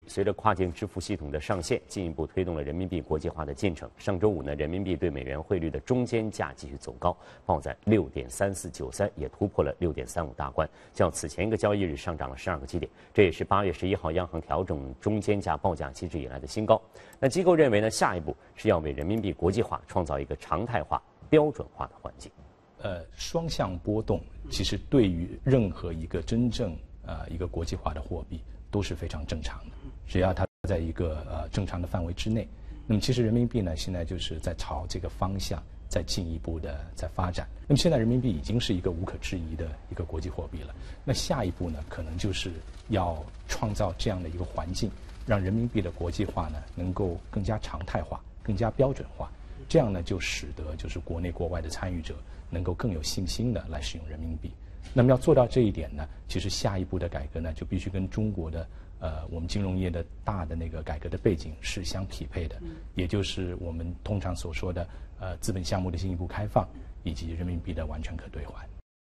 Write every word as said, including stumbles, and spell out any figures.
随着跨境支付系统的上线，进一步推动了人民币国际化的进程。上周五呢，人民币对美元汇率的中间价继续走高，报在六点三四九三，也突破了六点三五大关，较此前一个交易日上涨了十二个基点，这也是八月十一号央行调整中间价报价机制以来的新高。那机构认为呢，下一步是要为人民币国际化创造一个常态化、标准化的环境。 呃，双向波动其实对于任何一个真正呃一个国际化的货币都是非常正常的，只要它在一个呃正常的范围之内。那么其实人民币呢，现在就是在朝这个方向再进一步的在发展。那么现在人民币已经是一个无可置疑的一个国际货币了。那下一步呢，可能就是要创造这样的一个环境，让人民币的国际化呢能够更加常态化、更加标准化。这样呢，就使得就是国内国外的参与者能够更有信心的来使用人民币。那么要做到这一点呢，其实下一步的改革呢，就必须跟中国的呃我们金融业的大的那个改革的背景是相匹配的，也就是我们通常所说的呃资本项目的进一步开放，以及人民币的完全可兑换。